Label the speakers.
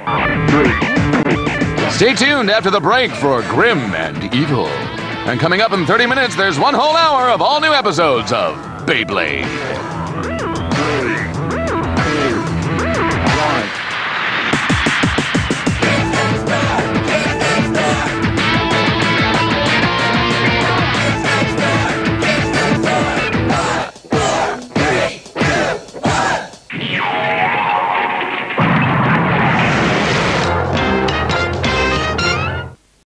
Speaker 1: Stay tuned after the break for Grim and Evil. And coming up in 30 minutes, there's one whole hour of all new episodes of Beyblade.